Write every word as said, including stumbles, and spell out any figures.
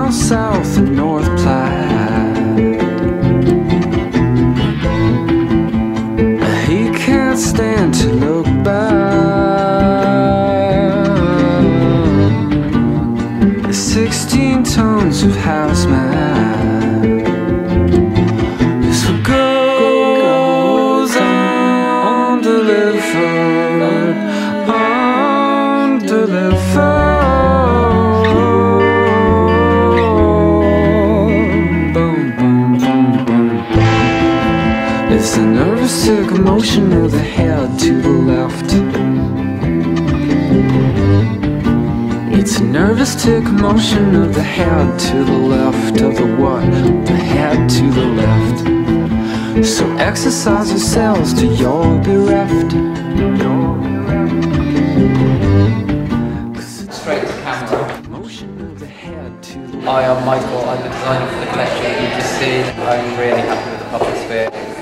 down south and North Platte. He can't stand to look back. Sixteen tons of hazmat. This what goes undelivered, undelivered. It's a nervous tick motion of the head to the left. It's a nervous tick motion of the head to the left. Of the what? The head to the left. So exercise yourselves till you're bereft. Straight to camera. Motion of the head to the Hi, I'm Michael. I'm the designer for the collection that you've just seen. I'm really happy with the PufferSphere